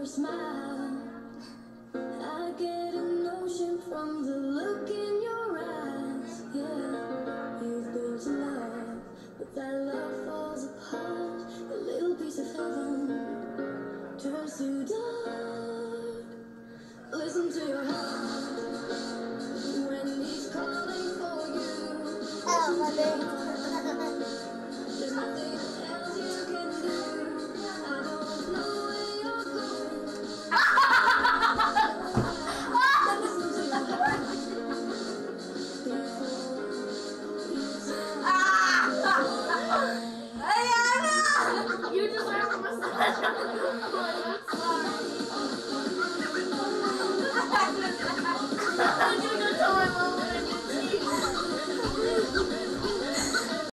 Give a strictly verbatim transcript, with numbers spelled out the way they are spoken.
your smile. I get an notion from the look in your eyes. Yeah, you've built a love, but that love falls apart. A little piece of heaven turns to dark. Listen to your heart when he's calling for you. Oh, my baby. There's nothing else you can do. I don't know where you're going. Listen to your heart before you die. You deserve a massage.